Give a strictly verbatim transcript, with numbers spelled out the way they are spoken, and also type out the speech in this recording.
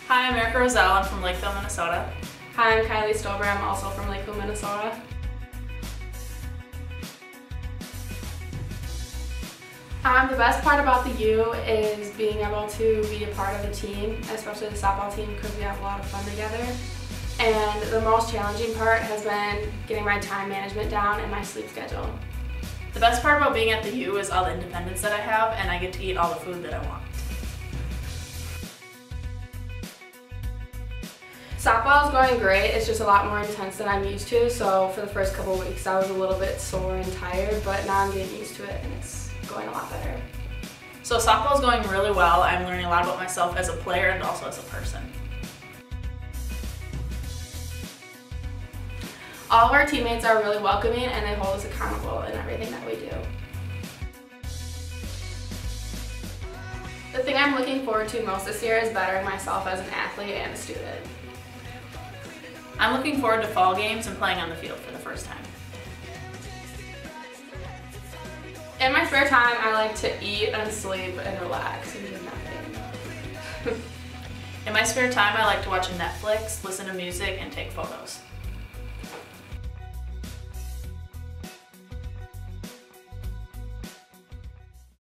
Hi, I'm Erika Rozell. I'm from Lakeville, Minnesota. Hi, I'm Kylie Stober. I'm also from Lakeville, Minnesota. Um, the best part about the U is being able to be a part of the team, especially the softball team, because we have a lot of fun together. And the most challenging part has been getting my time management down and my sleep schedule. The best part about being at the U is all the independence that I have, and I get to eat all the food that I want. Softball is going great. It's just a lot more intense than I'm used to, so for the first couple of weeks I was a little bit sore and tired, but now I'm getting used to it and it's going a lot better. So softball is going really well. I'm learning a lot about myself as a player and also as a person. All of our teammates are really welcoming and they hold us accountable in everything that we do. The thing I'm looking forward to most this year is bettering myself as an athlete and a student. I'm looking forward to fall games and playing on the field for the first time. In my spare time, I like to eat and sleep and relax and do nothing. In my spare time, I like to watch Netflix, listen to music, and take photos.